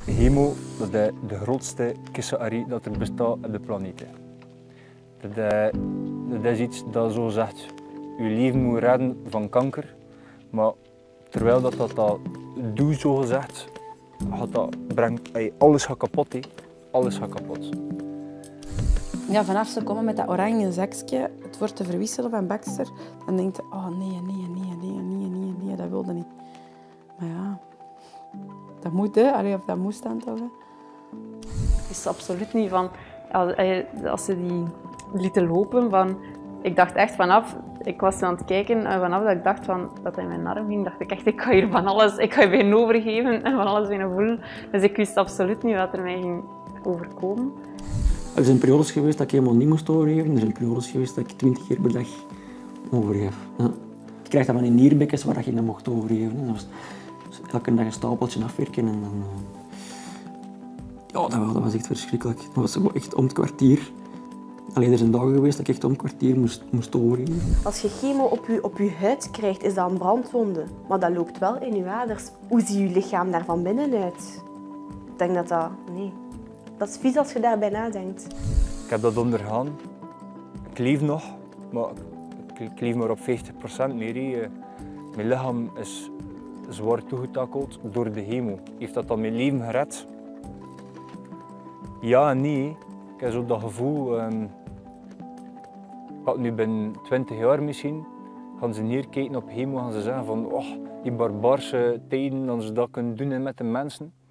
Chemo, dat is de grootste kissenarie dat er bestaat op de planeet. Dat is iets dat zo zegt, je leven moet redden van kanker. Maar terwijl dat doet, zo gezegd, alles gaat kapot. He. Alles gaat kapot. Ja, vanaf ze komen met dat oranje zakje, het wordt te verwisselen van Baxter, dan denkt je, oh nee, dat wilde niet. Maar ja, dat moet, hè. Allee, of dat moest dan toch. Hè. Het is absoluut niet van, als ze die lieten lopen, van, ik dacht echt vanaf, ik was aan het kijken en vanaf dat ik dacht van, dat hij in mijn arm ging, dacht ik echt, ik ga hier van alles, ik ga je benen overgeven en van alles binnen voelen. Dus ik wist absoluut niet wat er mij ging overkomen. Er zijn periodes geweest dat ik helemaal niet moest overgeven. Er zijn periodes geweest dat ik 20 keer per dag overgeef. Ja. Je krijgt dan van die nierbekkens waar je niet mocht overgeven. Dat was elke dag een stapeltje afwerken en dan... Ja, dat was echt verschrikkelijk. Dat was echt om het kwartier. Alleen er zijn dagen geweest dat ik echt om het kwartier moest overgeven. Als je chemo op je huid krijgt, is dat een brandwonde. Maar dat loopt wel in je aders. Hoe ziet je lichaam daar van binnenuit? Ik denk dat dat... Nee. Dat is vies als je daarbij nadenkt. Ik heb dat ondergaan. Ik leef nog, maar ik leef maar op 50% meer. He. Mijn lichaam is zwaar toegetakeld door de chemo. Heeft dat dan mijn leven gered? Ja en nee. Ik heb zo dat gevoel, ik had nu binnen 20 jaar misschien, gaan ze neerkijken op chemo en gaan ze zeggen van, oh, die barbaarse tijden dat ze dat kunnen doen met de mensen.